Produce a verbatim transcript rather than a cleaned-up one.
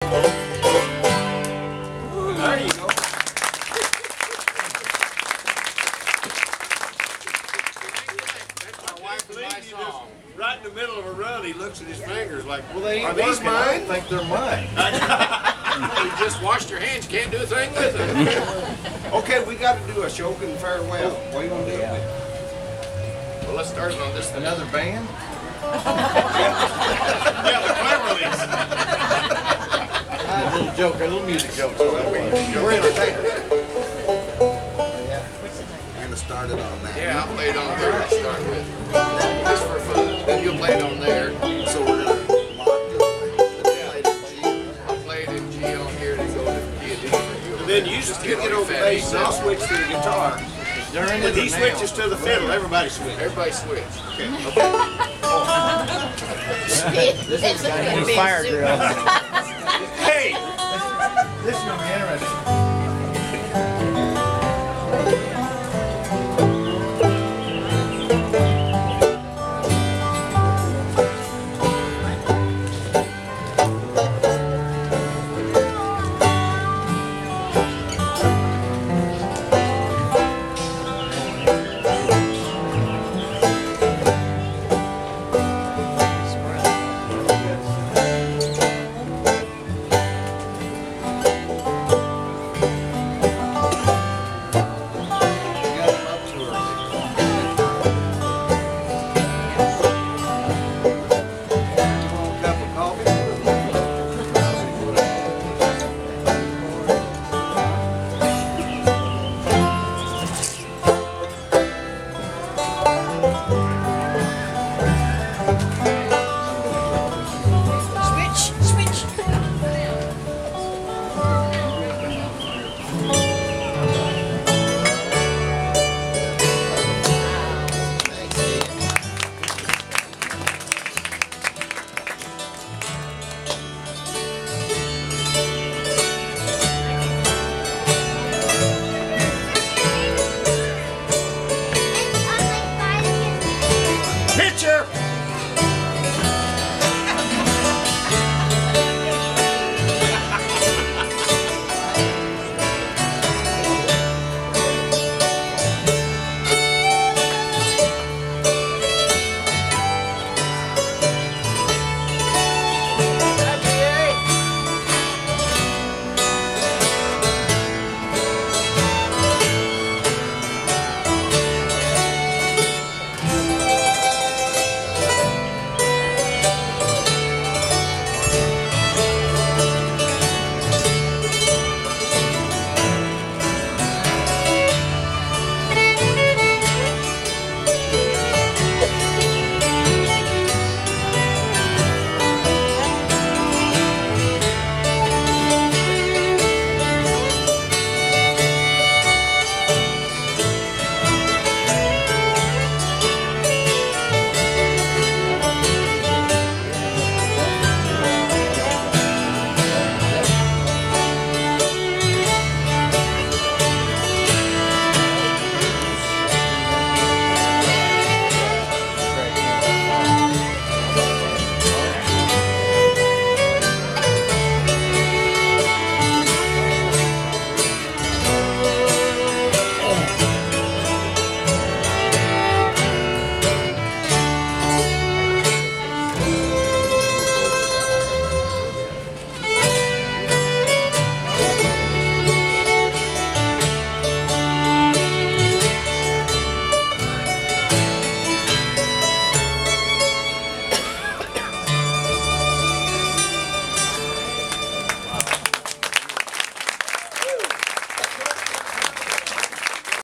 There you go. Right in the middle of a run, he looks at his fingers like, well, they are ain't these working. I mine? think they're mine. You just washed your hands, you can't do a thing with it. Okay, we got to do Ashokan farewell. What are you going to do? Yeah. Well, let's start it on this. Another band? Yeah, the Cleverlys. A little joke, a little music joke. So that'll be We're entertainers. We're going to start it on that. yeah, I'll play it on there to start with. Just for fun. Then you'll play it on there. So we're going to lock this way. I'll play it in G on here to go to D and D for you. And then you just you get on the bass and I'll switch to the guitar. During When it he or now? switches to the fiddle, everybody switches. Everybody switch. Okay. This is fire drill.